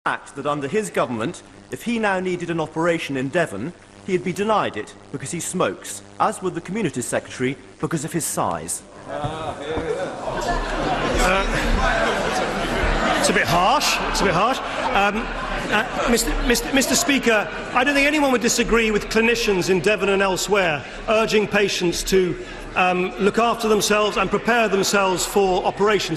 fact that under his government, if he now needed an operation in Devon, he'd be denied it because he smokes, as would the Community Secretary because of his size. It's a bit harsh. Mr. Speaker, I don't think anyone would disagree with clinicians in Devon and elsewhere urging patients to look after themselves and prepare themselves for operations.